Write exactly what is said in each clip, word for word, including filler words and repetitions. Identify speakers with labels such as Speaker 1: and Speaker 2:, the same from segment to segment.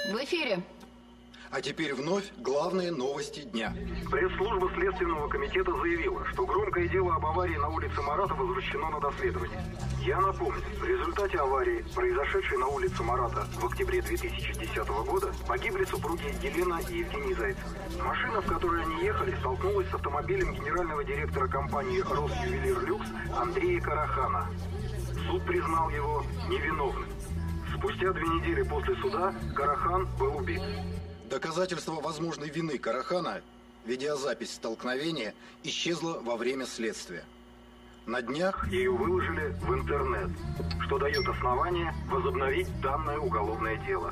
Speaker 1: В эфире.
Speaker 2: А теперь вновь главные новости дня.
Speaker 3: Пресс-служба Следственного комитета заявила, что громкое дело об аварии на улице Марата возвращено на доследование. Я напомню, в результате аварии, произошедшей на улице Марата в октябре две тысячи десятого года, погибли супруги Елена и Евгений Зайцев. Машина, в которой они ехали, столкнулась с автомобилем генерального директора компании «Росювелир Люкс» Андрея Карахана. Суд признал его невиновным. Спустя две недели после суда Карахан был убит.
Speaker 2: Доказательство возможной вины Карахана, видеозапись столкновения, исчезла во время следствия. На днях
Speaker 3: ее выложили в интернет, что дает основание возобновить данное уголовное дело.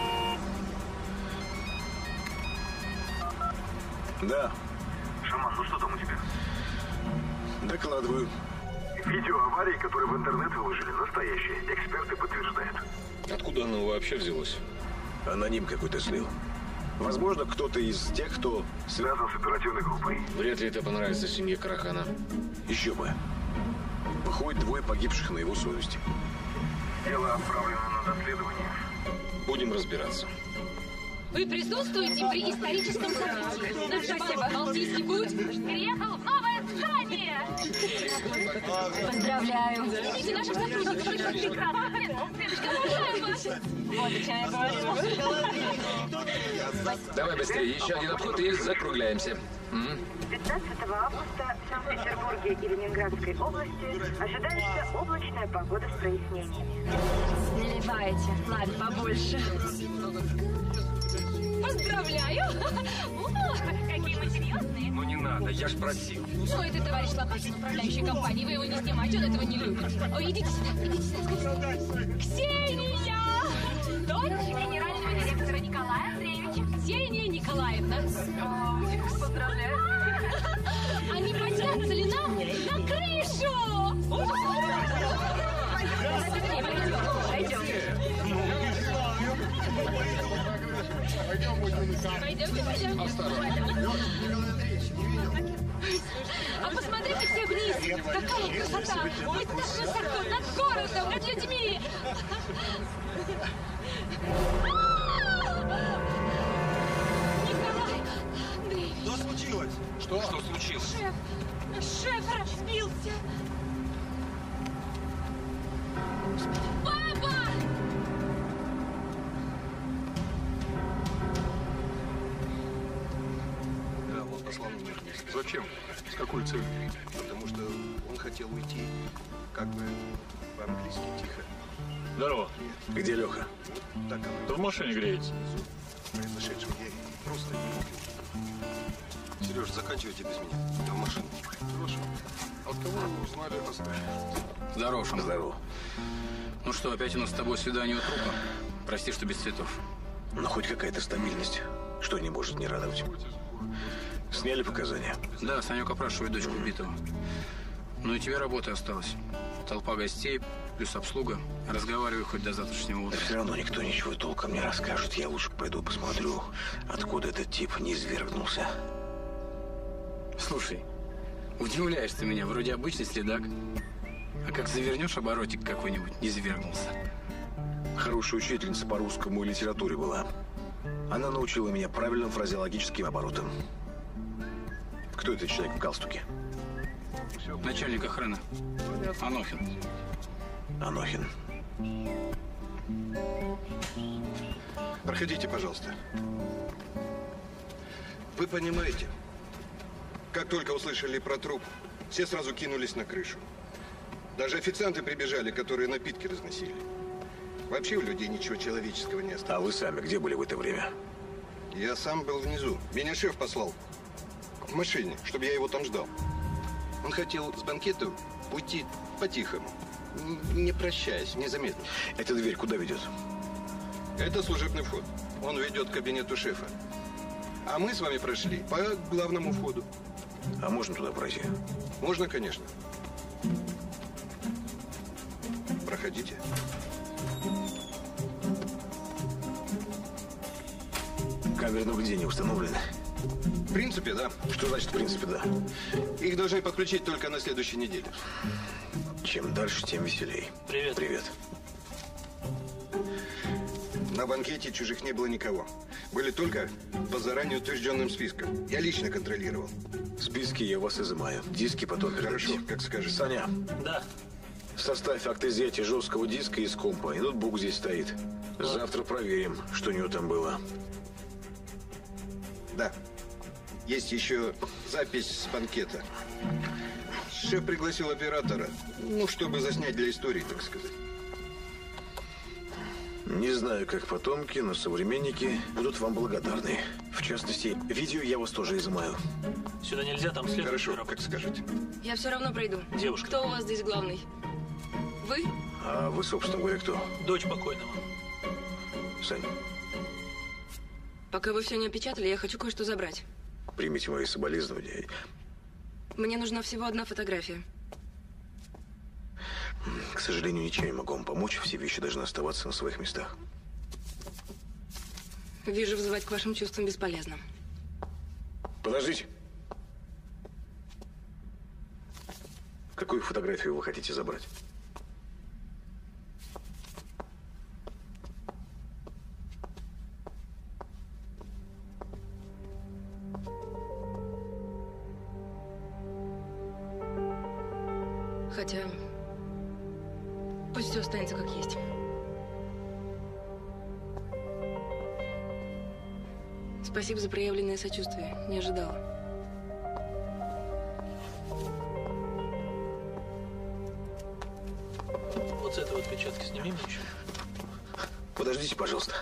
Speaker 4: Да.
Speaker 3: Шаман, ну что там у тебя?
Speaker 4: Докладываю.
Speaker 3: Видео аварии, которое в интернет выложили, настоящее. Эксперты подтверждают.
Speaker 5: Откуда оно вообще взялось?
Speaker 4: Аноним какой-то слил. Возможно, кто-то из тех, кто
Speaker 3: связан с оперативной группой.
Speaker 5: Вряд ли это понравится семье Карахана.
Speaker 4: Еще бы. Выходит, двое погибших на его совести.
Speaker 3: Дело отправлено на доследование.
Speaker 5: Будем разбираться.
Speaker 6: Вы присутствуете при историческом событии. Наш банк «Балтийский путь» переехал в новое здание.
Speaker 1: Поздравляю.
Speaker 6: Видите наших сотрудников, они так прекрасно. Деточка, обожаю вас.
Speaker 1: Вот о чем я говорила.
Speaker 7: Давай быстрее, еще один обход и закругляемся.
Speaker 8: пятнадцатого августа в Санкт-Петербурге и Ленинградской области ожидается облачная погода с прояснениями.
Speaker 1: Наливайте. Ладно, побольше.
Speaker 6: Поздравляю! О, какие мы серьезные!
Speaker 7: Ну не надо, я ж просил.
Speaker 6: Ну, это товарищ Лопатин, управляющий компанией. Вы его не снимаете, он этого не любит. Ой, идите сюда, идите сюда, скажите. Ксения! Дочь генерального директора Николая Андреевича. Ксения Николаевна.
Speaker 8: Поздравляю!
Speaker 6: Они поднятся ли нам на крышу?
Speaker 8: Пойдем.
Speaker 6: Пойдемте, пойдемте. А посмотрите все вниз. Какая красота. Мы так высоко, над городом, над людьми. Николай Андреевич.
Speaker 4: Что случилось?
Speaker 7: Что? Что случилось?
Speaker 6: Шеф, шеф разбился. Папа!
Speaker 4: Да, он послал меня вниз.
Speaker 5: Зачем? С какой целью?
Speaker 4: Потому что он хотел уйти, как бы по-английски, тихо.
Speaker 5: Здорово.
Speaker 4: Где Леха?
Speaker 5: Вот так оно. Да в машине греется.
Speaker 4: Произошедшем я просто не мог. Сереж, заканчивайте без меня. Я в машину.
Speaker 5: Хорошо. От кого вы узнали о Сташе?
Speaker 7: Здорово, Шаман.
Speaker 4: Здорово.
Speaker 7: Ну что, опять у нас с тобой свидание у трупа? Прости, что без цветов.
Speaker 4: Но хоть какая-то стабильность. Что не может не радовать? Сняли показания?
Speaker 7: Да, Санек опрашивает дочку убитого. Ну и тебе работы осталось. Толпа гостей, плюс обслуга. Разговаривай хоть до завтрашнего утра.
Speaker 4: Да все равно никто ничего толком не расскажет. Я лучше пойду посмотрю, откуда этот тип не извергнулся.
Speaker 7: Слушай, удивляешь ты меня. Вроде обычный следак. А как завернешь оборотик какой-нибудь, не извергнулся.
Speaker 4: Хорошая учительница по русскому и литературе была. Она научила меня правильным фразеологическим оборотам. Кто этот человек в галстуке?
Speaker 7: Начальник охраны. Анохин.
Speaker 4: Анохин.
Speaker 9: Проходите, пожалуйста. Вы понимаете, как только услышали про труп, все сразу кинулись на крышу. Даже официанты прибежали, которые напитки разносили. Вообще у людей ничего человеческого не осталось.
Speaker 4: А вы сами где были в это время?
Speaker 9: Я сам был внизу. Меня шеф послал в машине, чтобы я его там ждал. Он хотел с банкета уйти по-тихому, не прощаясь, незаметно.
Speaker 4: Эта дверь куда ведет?
Speaker 9: Это служебный вход. Он ведет к кабинету шефа. А мы с вами прошли по главному входу.
Speaker 4: А можно туда пройти?
Speaker 9: Можно, конечно. Проходите.
Speaker 4: Камеры наблюдения установлены?
Speaker 9: В принципе, да.
Speaker 4: Что значит в принципе, да?
Speaker 9: Их должны подключить только на следующей неделе.
Speaker 4: Чем дальше, тем веселей.
Speaker 5: Привет.
Speaker 4: Привет.
Speaker 9: На банкете чужих не было никого. Были только по заранее утвержденным спискам. Я лично контролировал.
Speaker 4: Списки я у вас изымаю. Диски потом
Speaker 9: Хорошо,
Speaker 4: передадите.
Speaker 9: как скажешь.
Speaker 4: Саня.
Speaker 5: Да.
Speaker 4: Составь акт изъятия жесткого диска из компа. И ноутбук здесь стоит. Завтра проверим, что у него там было.
Speaker 9: Да. Есть еще запись с банкета. Шеф пригласил оператора. Ну, чтобы заснять для истории, так сказать.
Speaker 4: Не знаю, как потомки, но современники будут вам благодарны. В частности, видео я вас тоже изымаю.
Speaker 5: Сюда нельзя, там след.
Speaker 9: Хорошо, как скажете.
Speaker 6: Я все равно пройду.
Speaker 5: Девушка.
Speaker 6: Кто у вас здесь главный? Вы?
Speaker 4: А вы, собственно говоря, кто?
Speaker 5: Дочь покойного.
Speaker 4: Саня,
Speaker 6: Пока вы все не опечатали, я хочу кое-что забрать.
Speaker 4: примите мои соболезнования.
Speaker 6: Мне нужна всего одна фотография.
Speaker 4: К сожалению, ничем не могу вам помочь. Все вещи должны оставаться на своих местах.
Speaker 6: Вижу, взывать к вашим чувствам бесполезно.
Speaker 4: Подождите. Какую фотографию вы хотите забрать?
Speaker 6: Хотя... Пусть все останется как есть. Спасибо за проявленное сочувствие. Не ожидала.
Speaker 5: Вот с этого отпечатка сними мне еще.
Speaker 4: Подождите, пожалуйста.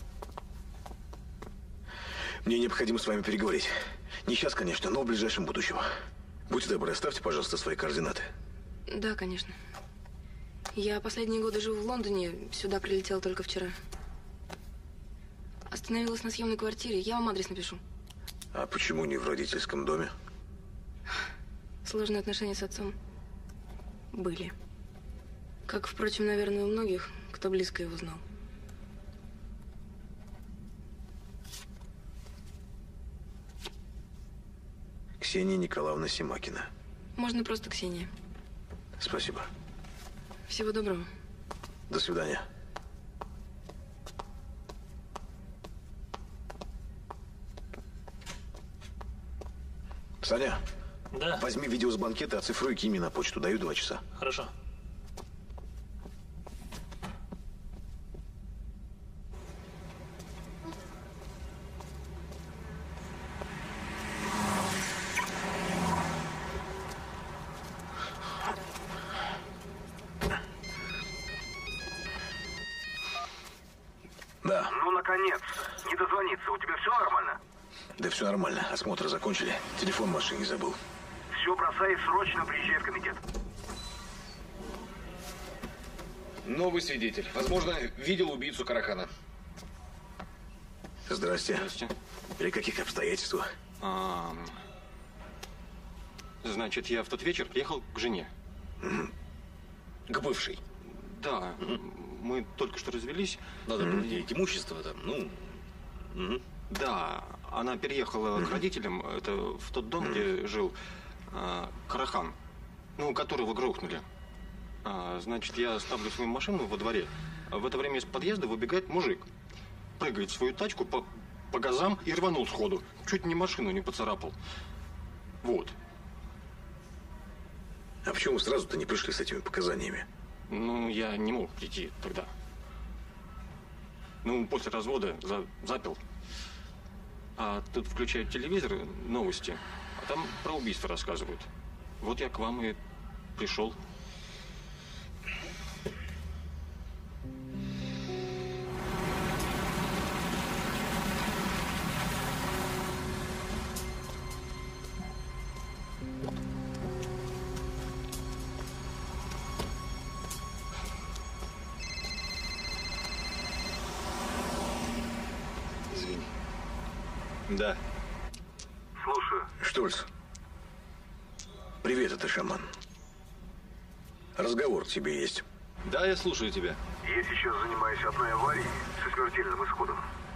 Speaker 4: Мне необходимо с вами переговорить. Не сейчас, конечно, но в ближайшем будущем. Будьте добры, оставьте, пожалуйста, свои координаты.
Speaker 6: Да, конечно. Я последние годы живу в Лондоне. Сюда прилетела только вчера. Остановилась на съемной квартире. Я вам адрес напишу.
Speaker 4: А почему не в родительском доме?
Speaker 6: Сложные отношения с отцом были. Как, впрочем, наверное, у многих, кто близко его знал.
Speaker 4: Ксения Николаевна Семакина.
Speaker 6: Можно просто Ксения.
Speaker 4: Спасибо.
Speaker 6: Всего доброго.
Speaker 4: До свидания. Саня,
Speaker 5: Да.
Speaker 4: возьми видео с банкета, оцифруй и кинь мне на почту. Даю два часа.
Speaker 5: Хорошо.
Speaker 4: Да.
Speaker 3: Ну, наконец. Не дозвониться. У тебя все нормально?
Speaker 4: Да все нормально. Осмотр закончили. Телефон в машине забыл.
Speaker 3: Все бросай и срочно приезжай в комитет.
Speaker 4: Новый свидетель. Возможно, видел убийцу Карахана. Здрасте.
Speaker 10: Здрасте.
Speaker 4: При каких обстоятельствах?
Speaker 10: А, значит, я в тот вечер приехал к жене.
Speaker 4: К бывшей.
Speaker 10: Да. Мы только что развелись.
Speaker 4: Надо было делить имущество там, ну. Угу.
Speaker 10: Да. Она переехала к родителям. Это в тот дом, где жил а, Карахан. Ну, которого грохнули. А, значит, я ставлю свою машину во дворе. А в это время из подъезда выбегает мужик. Прыгает в свою тачку по, по газам и рванул сходу. Чуть не машину не поцарапал. Вот.
Speaker 4: А почему вы сразу-то не пришли с этими показаниями?
Speaker 10: Ну, я не мог прийти тогда. Ну, после развода за, запил. А тут включают телевизор, новости, а там про убийство рассказывают. Вот я к вам и пришел.
Speaker 9: Извини. Да.
Speaker 3: Слушаю.
Speaker 4: Штольц. Привет, это Шаман. Разговор к тебе есть.
Speaker 10: Да, я слушаю тебя.
Speaker 3: Я сейчас занимаюсь одной аварией со смертельным исходом.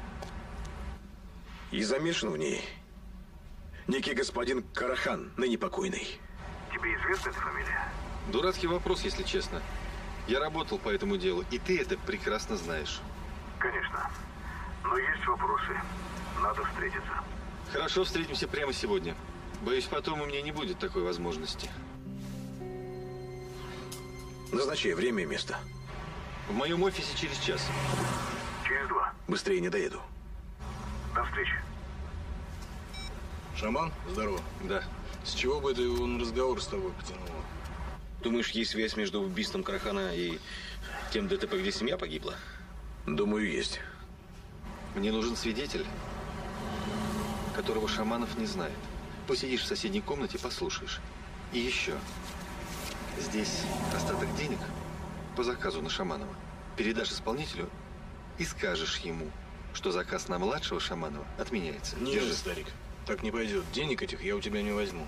Speaker 4: И замешан в ней некий господин Карахан, ныне покойный.
Speaker 3: Тебе известна эта фамилия?
Speaker 11: Дурацкий вопрос, если честно. Я работал по этому делу, и ты это прекрасно знаешь.
Speaker 3: Конечно. Но есть вопросы. Надо встретиться.
Speaker 10: Хорошо, встретимся прямо сегодня. Боюсь, потом у меня не будет такой возможности.
Speaker 4: Назначай время и место.
Speaker 10: В моем офисе через час.
Speaker 3: Через два.
Speaker 4: Быстрее не доеду.
Speaker 3: До встречи.
Speaker 7: Шаман, здорово.
Speaker 10: Да.
Speaker 7: С чего бы это он разговор с тобой потянул?
Speaker 10: Думаешь, есть связь между убийством Карахана и тем ДТП, где семья погибла?
Speaker 4: Думаю, есть.
Speaker 10: Мне нужен свидетель, которого Шаманов не знает. Посидишь в соседней комнате, послушаешь. И еще. Здесь остаток денег по заказу на Шаманова. Передашь исполнителю и скажешь ему, что заказ на младшего Шаманова отменяется.
Speaker 7: Нет, Держи. Старик, так не пойдет. Денег этих я у тебя не возьму.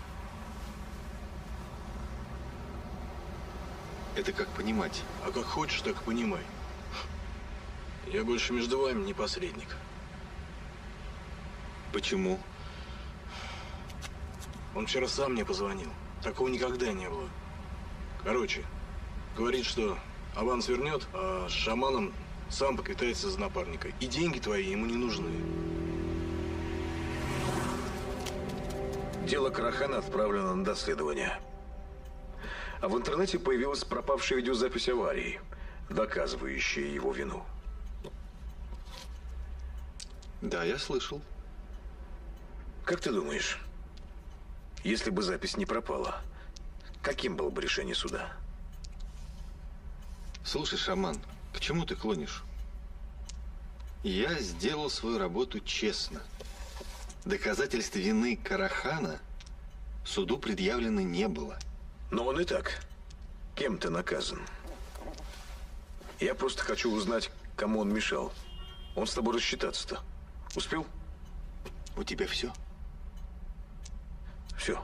Speaker 10: Это как понимать?
Speaker 7: А как хочешь, так и понимай. Я больше между вами не посредник.
Speaker 10: Почему?
Speaker 7: Он вчера сам мне позвонил. Такого никогда не было. Короче, говорит, что аванс вернет, а с Шаманом сам поквитается за напарника. И деньги твои ему не нужны.
Speaker 4: Дело Карахана отправлено на доследование. А в интернете появилась пропавшая видеозапись аварии, доказывающая его вину.
Speaker 10: Да, я слышал.
Speaker 4: Как ты думаешь, если бы запись не пропала, каким было бы решение суда?
Speaker 10: Слушай, Шаман, к чему ты клонишь? Я сделал свою работу честно. Доказательств вины Карахана суду предъявлено не было.
Speaker 4: Но он и так. Кем ты наказан? Я просто хочу узнать, кому он мешал. Он с тобой рассчитаться-то успел?
Speaker 10: У тебя все?
Speaker 4: Все.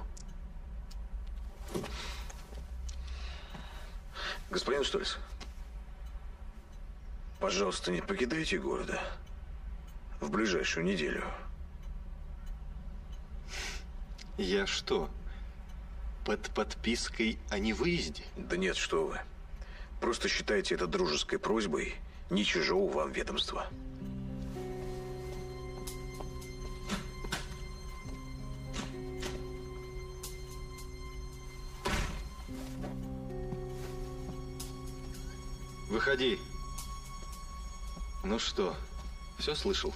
Speaker 4: Господин Штольц, пожалуйста, не покидайте города в ближайшую неделю.
Speaker 10: Я что, под подпиской о невыезде?
Speaker 4: Да нет, что вы. Просто считайте это дружеской просьбой не чужого вам ведомства.
Speaker 10: Выходи. Ну что, все слышал?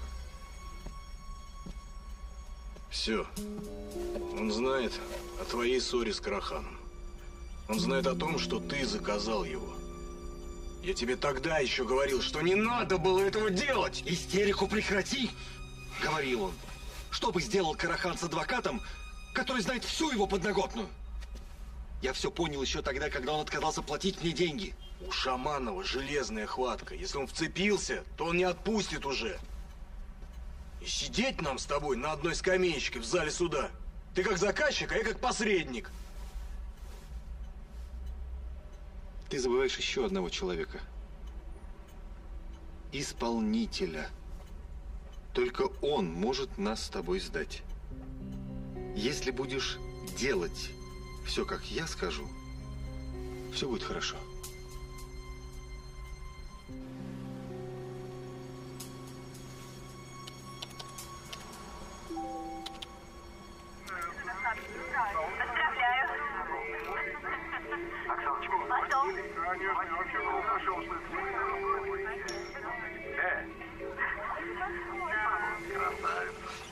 Speaker 7: Все. Он знает о твоей ссоре с Караханом. Он знает о том, что ты заказал его. Я тебе тогда еще говорил, что не надо было этого делать.
Speaker 10: Истерику прекрати, говорил он. Что бы сделал Карахан с адвокатом, который знает всю его подноготную? Я все понял еще тогда, когда он отказался платить мне деньги.
Speaker 7: У Шаманова железная хватка. Если он вцепился, то он не отпустит уже. И сидеть нам с тобой на одной скамеечке в зале суда. Ты как заказчик, а я как посредник.
Speaker 10: Ты забываешь еще одного человека. Исполнителя. Только он может нас с тобой сдать. Если будешь делать все, как я скажу, все будет хорошо.
Speaker 8: Поздравляю.
Speaker 3: Оксаночка.
Speaker 8: Потом.
Speaker 3: Э. Красавица.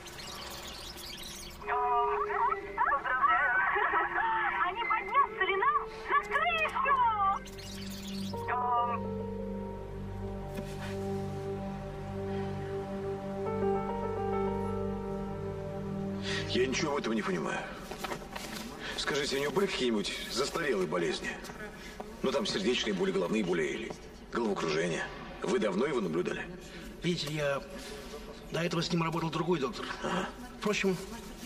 Speaker 8: Поздравляю. Они поднятся ли нам на крышу?
Speaker 4: Я ничего в этом не понимаю. Скажите, у него были какие-нибудь застарелые болезни? Ну, там сердечные боли, головные боли или головокружение. Вы давно его наблюдали?
Speaker 11: Видите, я до этого с ним работал другой доктор.
Speaker 4: Ага.
Speaker 11: Впрочем,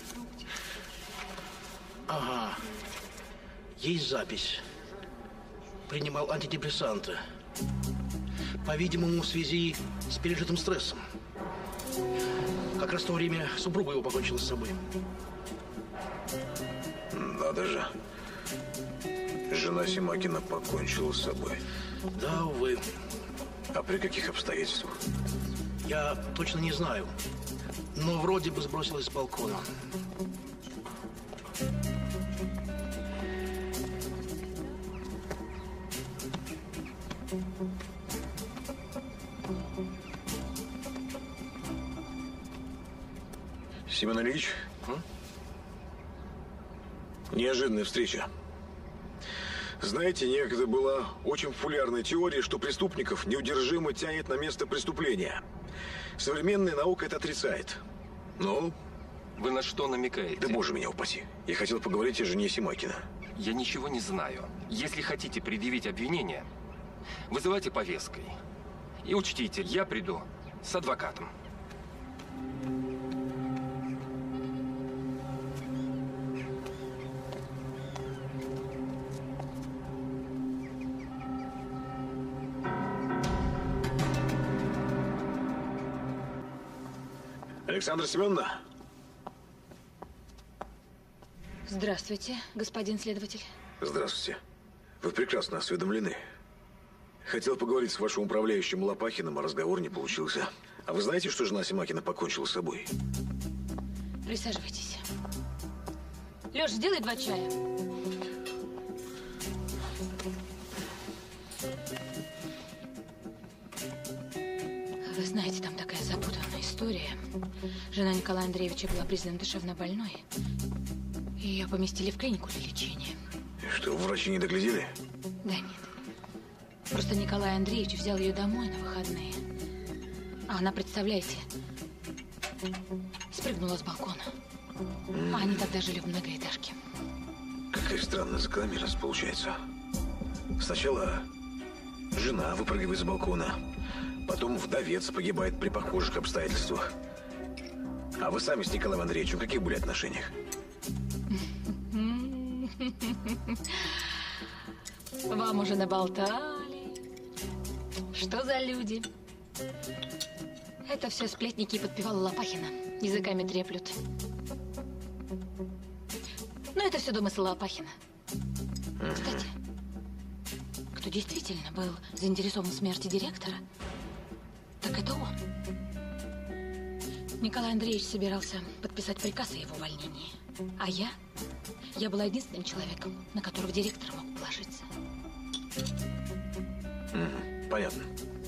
Speaker 11: ага, есть запись. Принимал антидепрессанты. По-видимому, в связи с пережитым стрессом. Как раз в то время супруга его покончила с собой.
Speaker 4: Надо же. Жена Симакина покончила с собой.
Speaker 11: Да, увы.
Speaker 4: А при каких обстоятельствах?
Speaker 11: Я точно не знаю, но вроде бы сбросилась с балкона.
Speaker 4: Семен Ильич, а? Неожиданная встреча. Знаете, некогда была очень популярная теория, что преступников неудержимо тянет на место преступления. Современная наука это отрицает. Ну?
Speaker 12: Вы на что намекаете?
Speaker 4: Да боже меня упаси. Я хотел поговорить о жене Семакина.
Speaker 12: Я ничего не знаю. Если хотите предъявить обвинение, вызывайте повесткой. И учтите, я приду с адвокатом.
Speaker 4: Александра Семеновна?
Speaker 6: Здравствуйте, господин следователь.
Speaker 4: Здравствуйте. Вы прекрасно осведомлены. Хотел поговорить с вашим управляющим Лопахиным, а разговор не получился. А вы знаете, что жена Семакина покончила с собой?
Speaker 6: Присаживайтесь. Лёш, сделай два чая. Вы знаете, там такая запутанная история. Жена Николая Андреевича была признана душевно больной. И ее поместили в клинику для лечения.
Speaker 4: И что, врачи не доглядели?
Speaker 6: Да нет. Просто Николай Андреевич взял ее домой на выходные. А она, представляете, спрыгнула с балкона. Mm. А они тогда жили в многоэтажке.
Speaker 4: Какая странная закономерность получается. Сначала жена выпрыгивает с балкона, потом вдовец погибает при похожих обстоятельствах. А вы сами с Николаем Андреевичем в каких были отношениях?
Speaker 6: Вам уже наболтали. Что за люди? Это все сплетники и подпевала Лопахина. Языками треплют. Но это все домысл Лопахина. Кстати, кто действительно был заинтересован в смерти директора, так это он. Николай Андреевич собирался подписать приказ о его увольнении. А я? Я была единственным человеком, на которого директор мог положиться.
Speaker 4: Mm, понятно.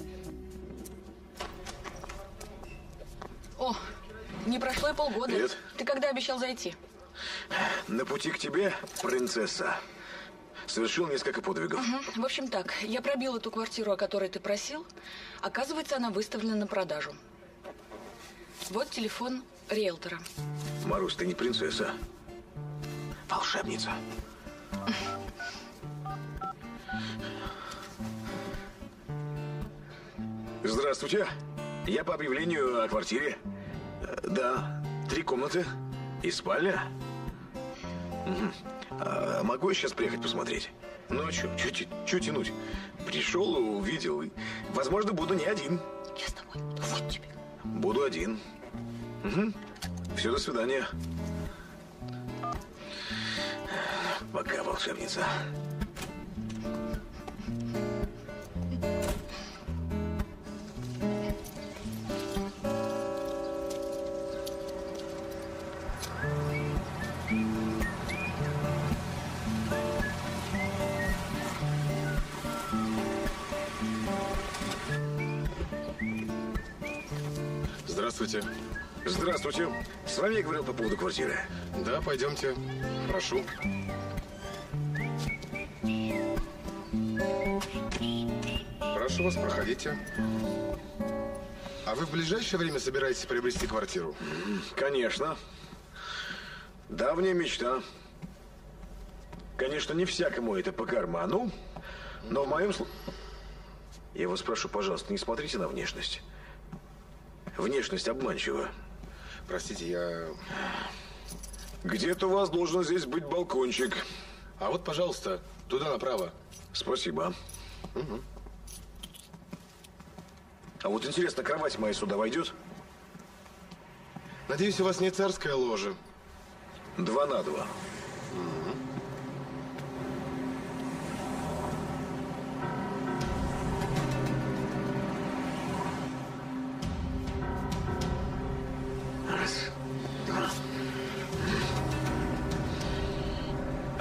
Speaker 13: О, не прошло и полгода.
Speaker 4: Привет.
Speaker 13: Ты когда обещал зайти?
Speaker 4: На пути к тебе, принцесса, совершил несколько подвигов.
Speaker 13: Угу. В общем так, я пробил эту квартиру, о которой ты просил. Оказывается, она выставлена на продажу. Вот телефон риэлтора.
Speaker 4: Марусь, ты не принцесса. Волшебница. Здравствуйте. Я по объявлению о квартире. Да, три комнаты и спальня. Угу. А могу я сейчас приехать посмотреть? Ну а что, что тянуть? Пришел, увидел. Возможно, буду не один.
Speaker 13: Я с тобой. Вот тебе.
Speaker 4: Буду один. Угу. Все, до свидания. Пока, волшебница.
Speaker 9: Здравствуйте.
Speaker 4: Здравствуйте. С вами я говорил по поводу квартиры.
Speaker 9: Да, пойдемте. Прошу. Прошу вас, проходите. А вы в ближайшее время собираетесь приобрести квартиру?
Speaker 4: Конечно. Давняя мечта. Конечно, не всякому это по карману, но в моем случае... Я вас прошу, пожалуйста, не смотрите на внешность. Внешность обманчива.
Speaker 9: Простите, я...
Speaker 4: Где-то у вас должен здесь быть балкончик.
Speaker 9: А вот, пожалуйста, туда направо.
Speaker 4: Спасибо.
Speaker 9: Угу.
Speaker 4: А вот интересно, кровать моя сюда войдет?
Speaker 9: Надеюсь, у вас не царская ложа.
Speaker 4: Два на два.
Speaker 9: Угу.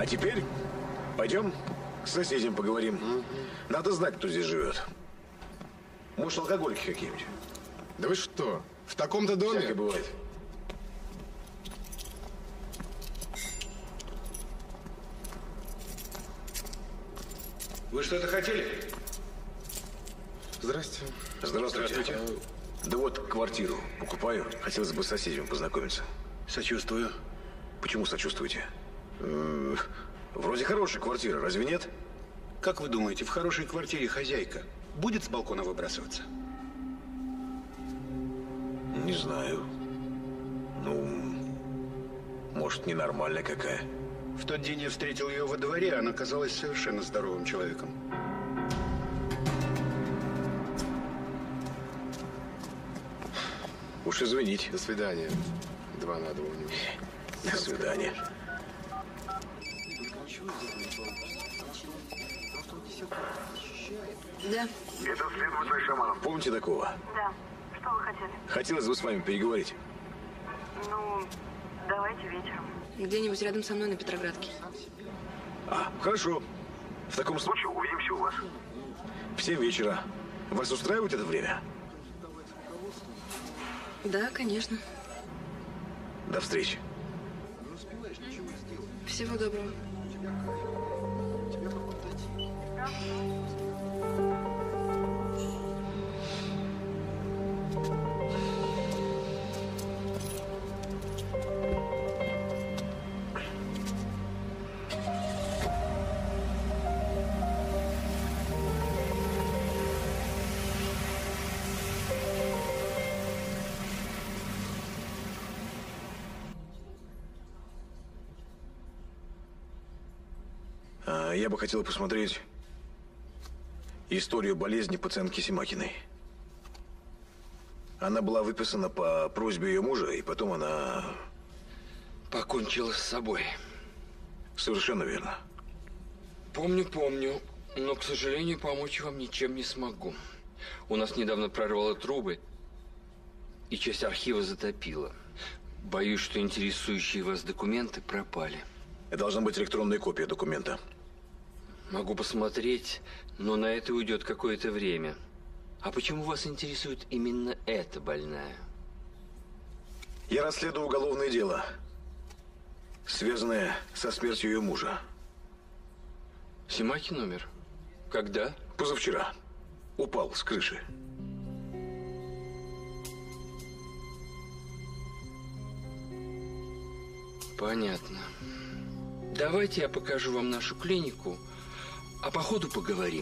Speaker 4: теперь пойдем к соседям поговорим. Mm-hmm. Надо знать, кто здесь живет. Может, алкоголики какие-нибудь?
Speaker 9: Да вы что? В таком-то доме?
Speaker 4: Всякое бывает.
Speaker 11: Вы что-то хотели?
Speaker 9: Здрасте.
Speaker 4: Здравствуйте. Здравствуйте. Да вот квартиру покупаю. Хотелось бы с соседями познакомиться.
Speaker 11: Сочувствую.
Speaker 4: Почему сочувствуете? Э-э- вроде хорошая квартира, разве нет?
Speaker 11: Как вы думаете, в хорошей квартире хозяйка будет с балкона выбрасываться?
Speaker 4: Не знаю. Ну, может, ненормальная какая.
Speaker 11: В тот день я встретил ее во дворе, она казалась совершенно здоровым человеком.
Speaker 4: Уж извините.
Speaker 9: До свидания. Два на два у него.
Speaker 4: До свидания.
Speaker 13: Да.
Speaker 3: Это следователь Шаманов.
Speaker 4: Помните такого?
Speaker 8: Да. Что вы хотели?
Speaker 4: Хотелось бы с вами переговорить.
Speaker 8: Ну, давайте вечером.
Speaker 13: Где-нибудь рядом со мной на Петроградке.
Speaker 4: А, хорошо. В таком случае
Speaker 3: увидимся у вас.
Speaker 4: В семь вечера. Вас устраивает это время?
Speaker 13: Да, конечно.
Speaker 4: До встречи.
Speaker 13: Всего доброго.
Speaker 4: Я бы хотел посмотреть историю болезни пациентки Семакиной. Она была выписана по просьбе ее мужа, и потом она...
Speaker 14: покончила с собой.
Speaker 4: Совершенно верно.
Speaker 14: Помню, помню, но, к сожалению, помочь вам ничем не смогу. У нас недавно прорвало трубы, и часть архива затопило. Боюсь, что интересующие вас документы пропали.
Speaker 4: Это должна быть электронная копия документа.
Speaker 14: Могу посмотреть, но на это уйдет какое-то время. А почему вас интересует именно эта больная?
Speaker 4: Я расследую уголовное дело, связанное со смертью ее мужа.
Speaker 14: Семакин умер? Когда?
Speaker 4: Позавчера. Упал с крыши.
Speaker 14: Понятно. Давайте я покажу вам нашу клинику, а по ходу поговорим.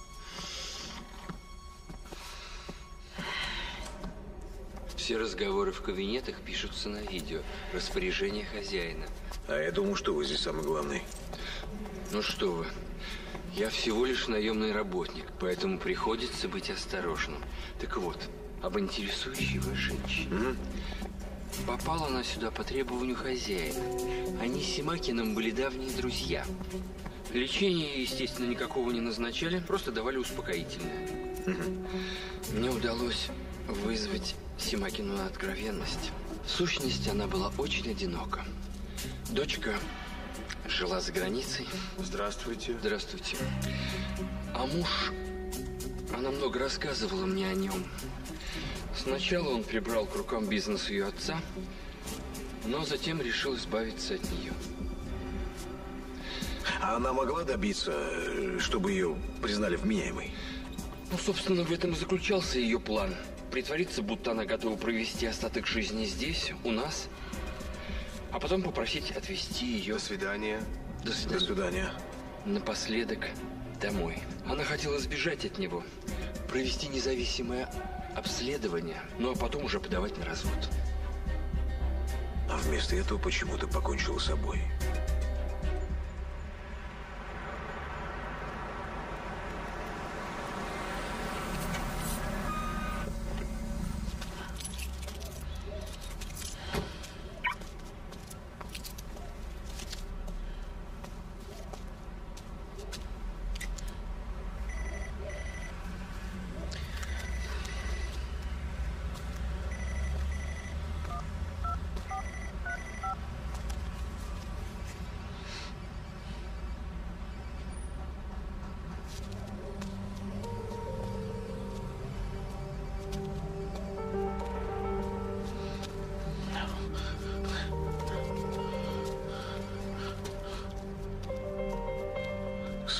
Speaker 14: Все разговоры в кабинетах пишутся на видео. Распоряжение хозяина.
Speaker 4: А я думал, что вы здесь самый главный.
Speaker 14: Ну что вы. Я всего лишь наемный работник, поэтому приходится быть осторожным. Так вот, об интересующей вас женщине.
Speaker 4: Mm-hmm.
Speaker 14: Попала она сюда по требованию хозяина. Они с Семакиным были давние друзья. Лечения, естественно, никакого не назначали, просто давали успокоительное.
Speaker 4: Mm-hmm.
Speaker 14: Мне удалось вызвать Семакину на откровенность. В сущности, она была очень одинока. Дочка жила за границей.
Speaker 9: Здравствуйте.
Speaker 14: Здравствуйте. А муж, она много рассказывала мне о нем. Сначала он прибрал к рукам бизнес ее отца, но затем решил избавиться от нее.
Speaker 4: А она могла добиться, чтобы ее признали вменяемой?
Speaker 14: Ну, собственно, в этом и заключался ее план. Притвориться, будто она готова провести остаток жизни здесь, у нас, а потом попросить отвезти ее...
Speaker 9: До свидания.
Speaker 14: До свидания.
Speaker 4: До свидания.
Speaker 14: Напоследок домой. Она хотела сбежать от него, провести независимое обследование, ну а потом уже подавать на развод.
Speaker 4: А вместо этого почему-то покончила с собой.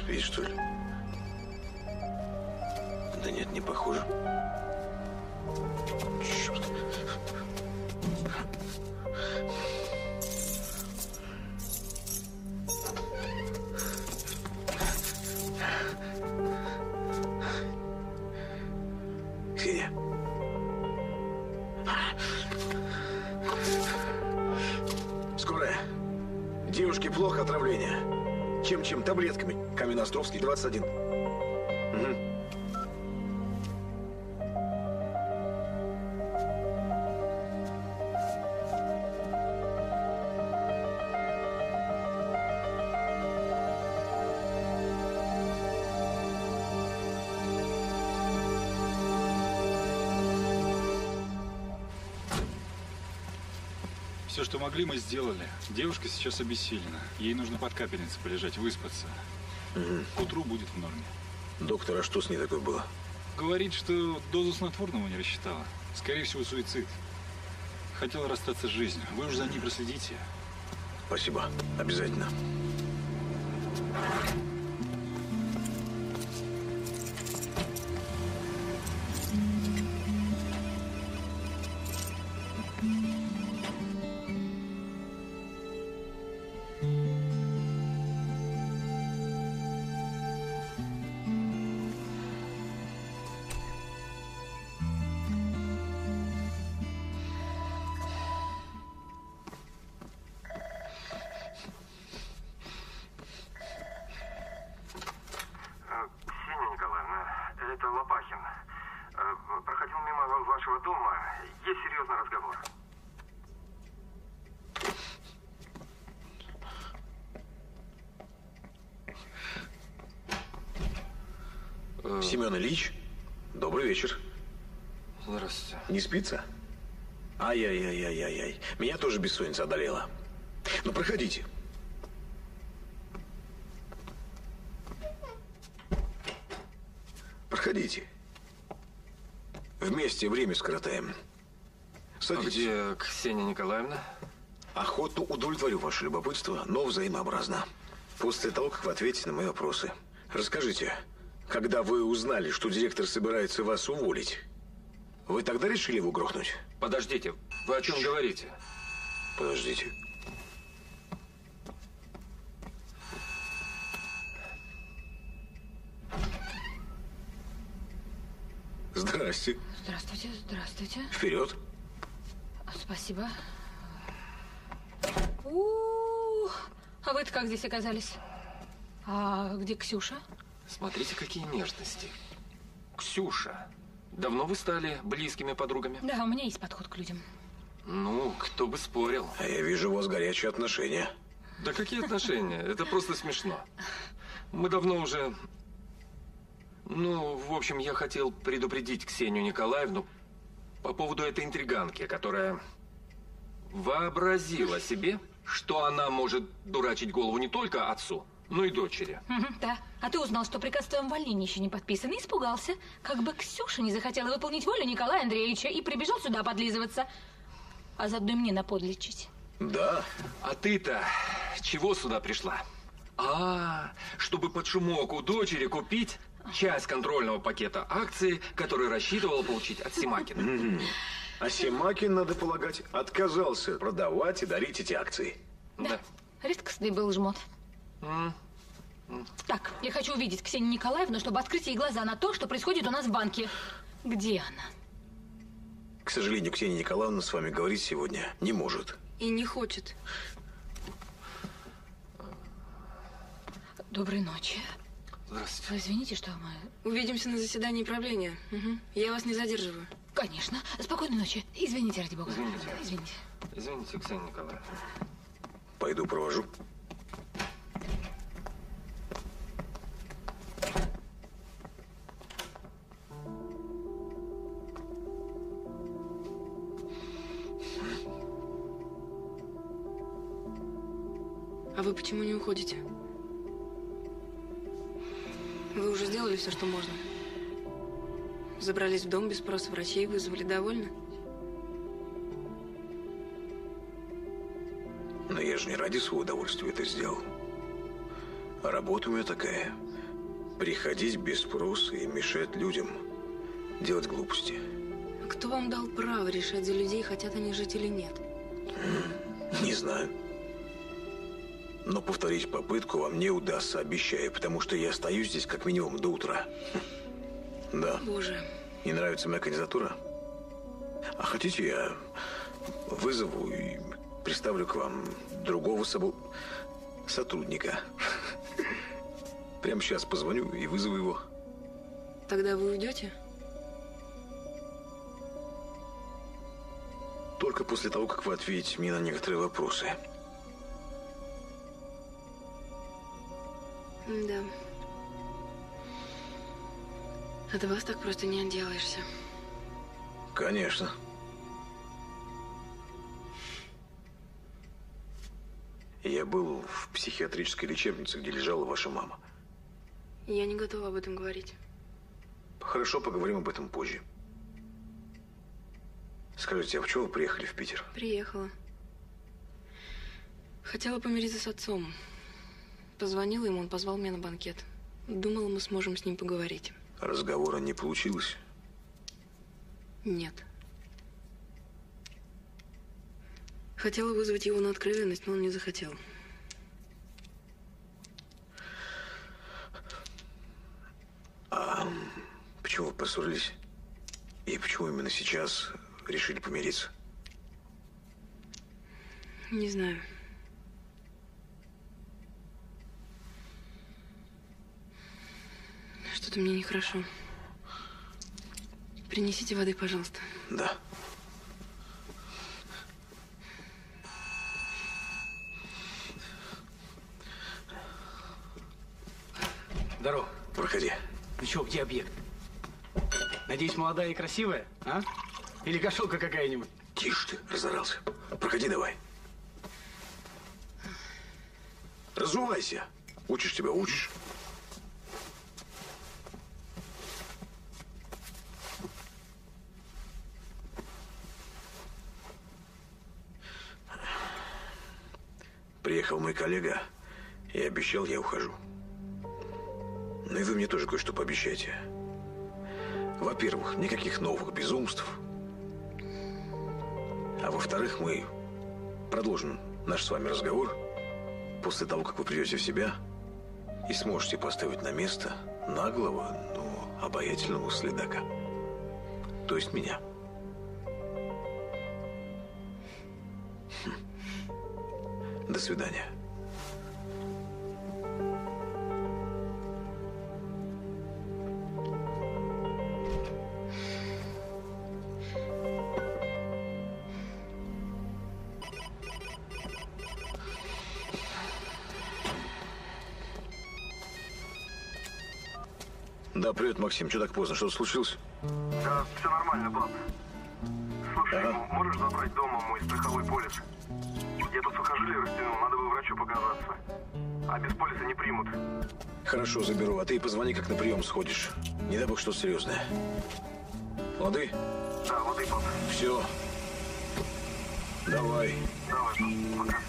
Speaker 4: Спит, что ли? Да нет, не похоже. Черт. Ксения. Скорая. Девушке плохо, отравление. Чем-чем? Таблетками. Каменноостровский, двадцать один. Угу.
Speaker 15: Все, что могли, мы сделали. Девушка сейчас обессилена. Ей нужно под капельницей полежать, выспаться.
Speaker 4: Угу.
Speaker 15: К утру будет в норме.
Speaker 4: Доктор, а что с ней такое было?
Speaker 15: Говорит, что дозу снотворного не рассчитала. Скорее всего, суицид. Хотела расстаться с жизнью. Вы уж за ней проследите.
Speaker 4: Спасибо. Обязательно. Семен Ильич, добрый вечер.
Speaker 12: Здравствуйте.
Speaker 4: Не спится? Ай-яй-яй-яй-яй. Меня тоже бессонница одолела. Ну, проходите. Проходите. Вместе время скоротаем. Садитесь.
Speaker 12: А где Ксения Николаевна?
Speaker 4: Охотно удовлетворю ваше любопытство, но взаимообразно. После того, как вы ответите на мои вопросы. Расскажите, когда вы узнали, что директор собирается вас уволить, вы тогда решили его грохнуть?
Speaker 12: Подождите, вы о чем говорите?
Speaker 4: Подождите. Здрасте.
Speaker 6: Здравствуйте, здравствуйте.
Speaker 4: Вперед.
Speaker 6: Спасибо. У-у-у. А вы-то как здесь оказались? А где Ксюша?
Speaker 12: Смотрите, какие нежности. Ксюша, давно вы стали близкими подругами?
Speaker 6: Да, у меня есть подход к людям.
Speaker 12: Ну, кто бы спорил.
Speaker 4: А я вижу у вас горячие отношения.
Speaker 12: Да какие отношения? Это просто смешно. Мы давно уже... Ну, в общем, я хотел предупредить Ксению Николаевну по поводу этой интриганки, которая вообразила себе, что она может дурачить голову не только отцу, но и дочери.
Speaker 6: Угу, да. А ты узнал, что приказ о твоем увольнении еще не подписан, и испугался. Как бы Ксюша не захотела выполнить волю Николая Андреевича и прибежал сюда подлизываться. А заодно и мне наподличить.
Speaker 4: Да.
Speaker 12: А ты-то чего сюда пришла? А, чтобы под шумок у дочери купить часть контрольного пакета акций, который рассчитывал получить от Семакина.
Speaker 4: А Семакин, надо полагать, отказался продавать и дарить эти акции.
Speaker 12: Да.
Speaker 6: Редкостный был жмот.
Speaker 12: Mm.
Speaker 6: Так, я хочу увидеть Ксению Николаевну, чтобы открыть ей глаза на то, что происходит у нас в банке. Где она?
Speaker 4: К сожалению, Ксения Николаевна с вами говорить сегодня не может.
Speaker 13: И не хочет.
Speaker 6: Доброй ночи.
Speaker 12: Здравствуйте.
Speaker 6: Вы извините, что мы...
Speaker 13: Увидимся на заседании правления. Угу. Я вас не задерживаю.
Speaker 6: Конечно. Спокойной ночи. Извините, ради бога.
Speaker 12: Извините.
Speaker 6: Извините.
Speaker 12: Извините, Ксения Николаевна.
Speaker 4: Пойду провожу.
Speaker 13: А вы почему не уходите? Вы уже сделали все, что можно. Забрались в дом без спроса, врачей вызвали. Довольны?
Speaker 4: Но я же не ради своего удовольствия это сделал. А работа у меня такая. приходить без спроса и мешать людям делать глупости.
Speaker 13: Кто вам дал право решать за людей, хотят они жить или нет?
Speaker 4: Не знаю. Но повторить попытку вам не удастся, обещаю, потому что я остаюсь здесь как минимум до утра. Да.
Speaker 13: Боже.
Speaker 4: Не нравится моя кандидатура? А хотите, я вызову и представлю к вам другого собу... сотрудника. Прямо сейчас позвоню и вызову его.
Speaker 13: Тогда вы уйдете?
Speaker 4: Только после того, как вы ответите мне на некоторые вопросы.
Speaker 13: Да. От вас так просто не отделаешься.
Speaker 4: Конечно. Я был в психиатрической лечебнице, где лежала ваша мама.
Speaker 13: Я не готова об этом говорить.
Speaker 4: Хорошо, поговорим об этом позже. Скажите, а почему вы приехали в Питер?
Speaker 13: Приехала. Хотела помириться с отцом. Позвонила ему, он позвал меня на банкет. Думала, мы сможем с ним поговорить.
Speaker 4: Разговора не получилось?
Speaker 13: Нет. Хотела вызвать его на откровенность, но он не захотел.
Speaker 4: А почему вы поссорились? И почему именно сейчас решили помириться?
Speaker 13: Не знаю. Что-то мне нехорошо. Принесите воды, пожалуйста.
Speaker 4: Да.
Speaker 11: Здорово.
Speaker 4: Проходи.
Speaker 11: Ну что, где объект? Надеюсь, молодая и красивая, а? Или кошелка какая-нибудь?
Speaker 4: Тише ты, разорался. Проходи давай. Разувайся. Учишь тебя, учишь. Приехал мой коллега и обещал, я ухожу. Ну и вы мне тоже кое-что пообещайте. Во-первых, никаких новых безумств. А во-вторых, мы продолжим наш с вами разговор после того, как вы придете в себя и сможете поставить на место наглого, но обаятельного следака. То есть меня. До свидания. Да, привет, Максим. Что так поздно? Что-то случилось?
Speaker 3: Да, все нормально, пап. Слушай, ага. Можешь забрать дома мой страховой полис? Я тут сухожилие растянул, надо бы врачу показаться. А без полиса не примут.
Speaker 4: Хорошо, заберу. А ты позвони, как на прием сходишь. Не дай бог что-то серьезное. Лады?
Speaker 3: Да, лады, пап.
Speaker 4: Все. Давай.
Speaker 3: Давай, пап. Пока.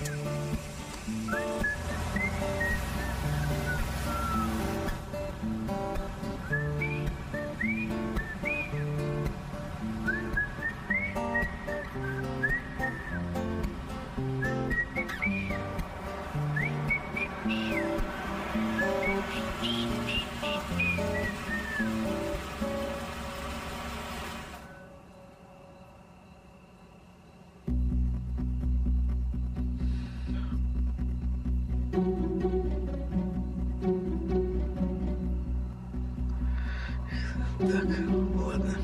Speaker 4: Так, ладно.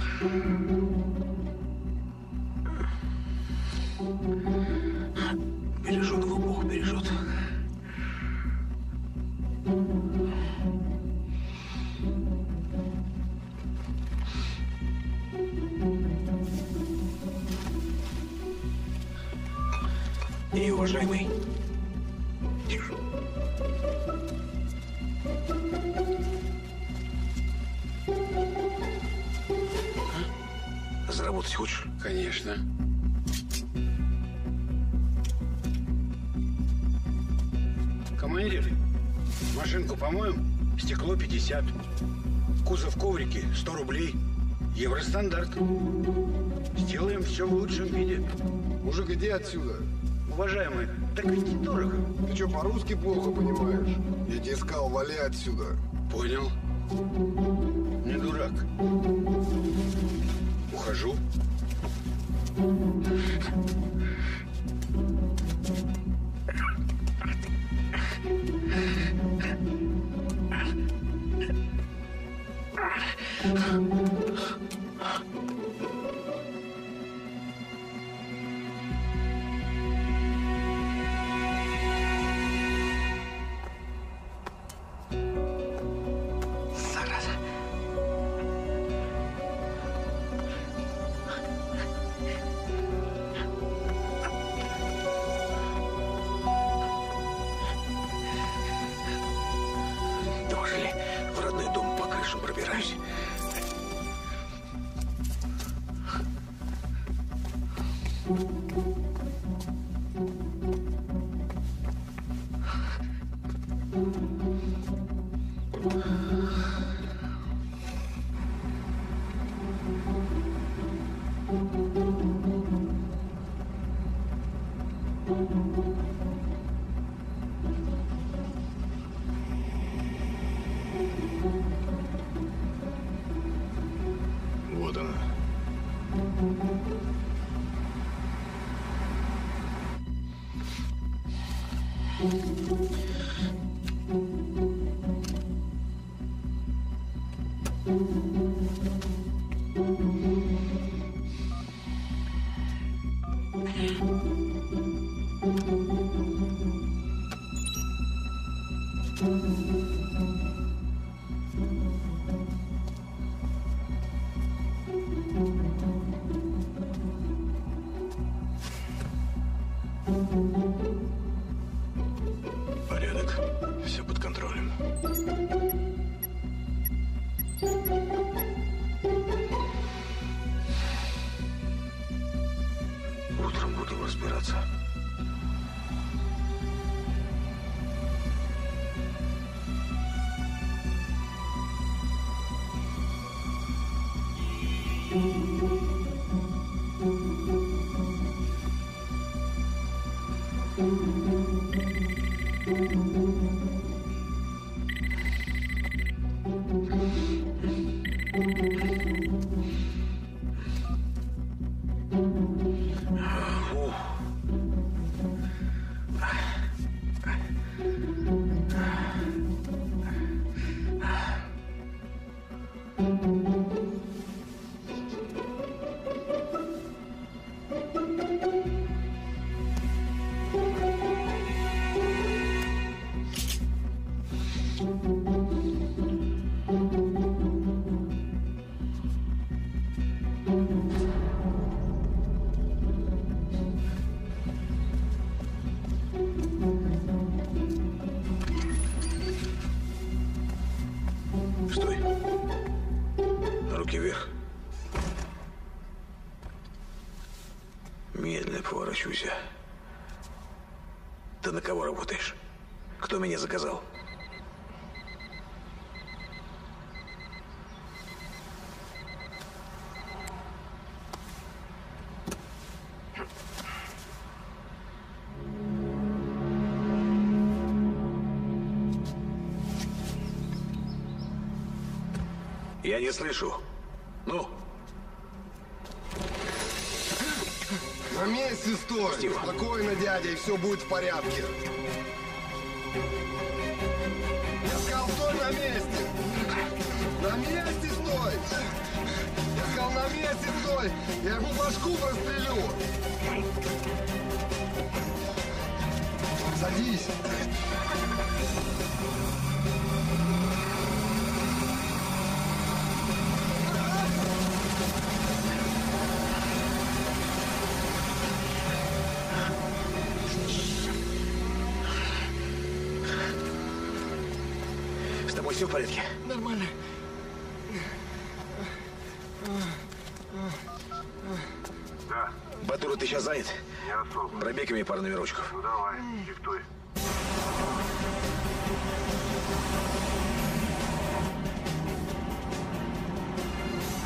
Speaker 4: Бережет его Бог, бережет. И, уважаемый, тише. Заработать хочешь?
Speaker 16: Конечно. Командир, машинку помоем? Стекло пятьдесят. Кузов коврики сто рублей. Евростандарт. Сделаем все в лучшем виде.
Speaker 17: Мужик, иди отсюда.
Speaker 16: Уважаемый, так ведь недорого.
Speaker 17: Ты что, по-русски плохо понимаешь? Я тебе сказал, вали отсюда.
Speaker 16: Понял. Не дурак. Ухожу.
Speaker 4: Дожили. В родной дом по крышам пробираюсь.
Speaker 7: Вот она. Порядок. Все под контролем. Утром буду разбираться. Стой. Руки вверх. Медленно поворачивайся. Ты на кого работаешь? Кто меня заказал? Я не слышу. Ну?
Speaker 17: На месте стой!
Speaker 4: Стива.
Speaker 17: Спокойно, дядя, и все будет в порядке. Я сказал, стой на месте! На месте стой! Я сказал, на месте стой! Я ему башку прострелю! Садись!
Speaker 4: С тобой все в порядке?
Speaker 17: Нормально.
Speaker 3: Да.
Speaker 4: Батура, ты сейчас занят?
Speaker 3: Не особо.
Speaker 4: Пробей мне пару номерочков.
Speaker 3: Ну давай, диктуй.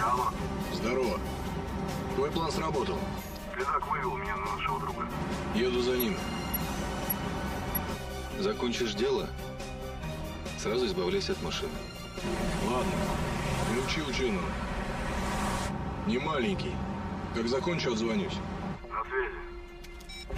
Speaker 3: Алло.
Speaker 7: Здорово. Твой план сработал.
Speaker 3: Следак вывел меня на нашего друга.
Speaker 7: Еду за ним.
Speaker 12: Закончишь дело, сразу избавляйся от машины.
Speaker 7: Ладно. Ключи ученого. Не маленький. Как закончу, отзвонюсь.
Speaker 3: На связи.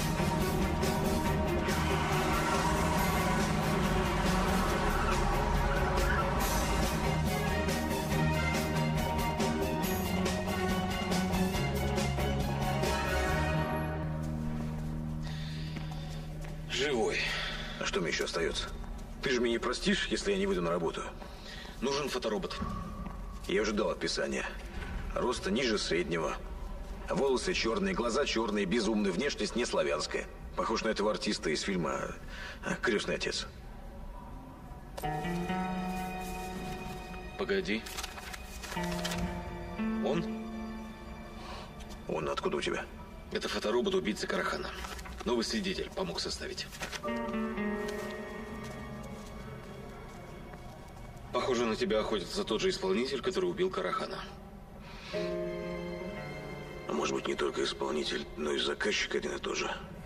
Speaker 11: Живой.
Speaker 4: А что мне еще остается? Ты же меня не простишь, если я не выйду на работу?
Speaker 11: Нужен фоторобот.
Speaker 4: Я уже дал описание. Роста ниже среднего. Волосы черные, глаза черные, безумная внешность не славянская. Похож на этого артиста из фильма «Крестный отец».
Speaker 11: Погоди. Он?
Speaker 4: Он откуда у тебя?
Speaker 11: Это фоторобот убийцы Карахана. Новый свидетель помог составить. Похоже, на тебя охотится тот же исполнитель, который убил Карахана.
Speaker 4: А может быть, не только исполнитель, но и заказчик один и тот же.